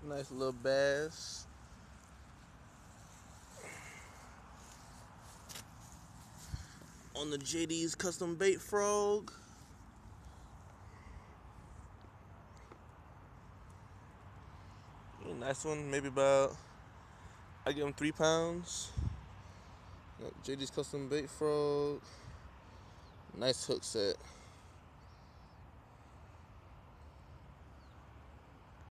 Nice little bass. On the JD's custom bait frog. Nice one, maybe about, I give him 3 pounds. Got JD's custom bait frog. Nice hook set.